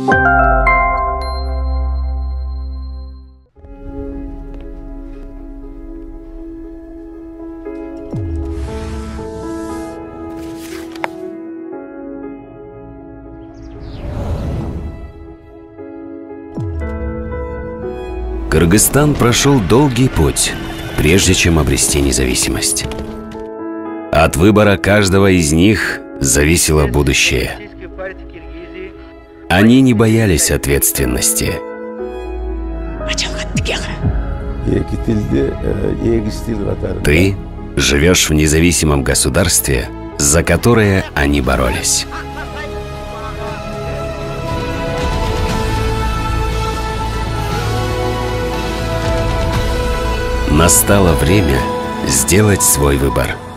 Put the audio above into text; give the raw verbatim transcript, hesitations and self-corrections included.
Кыргызстан прошел долгий путь, прежде чем обрести независимость. От выбора каждого из них зависело будущее. Они не боялись ответственности. Ты живешь в независимом государстве, за которое они боролись. Настало время сделать свой выбор.